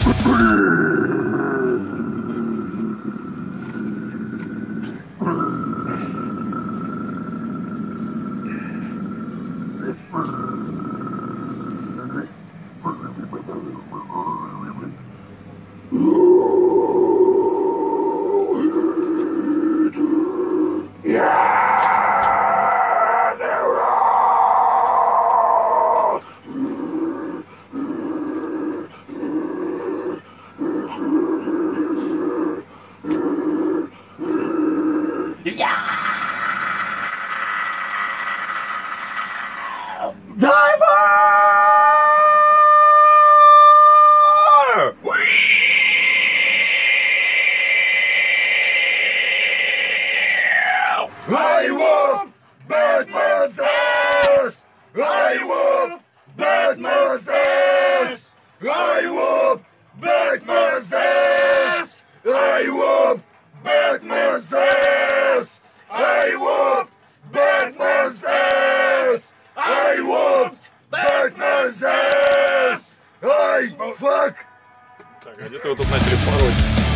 I whoop Batman's ass! I whoop Batman's ass! I whoop Batman's ass! I whoop Batman's ass! I whoop Batman's ass! I whooped Batman's ass! Ай, fuck! Так, а где ты его тут начали пороть?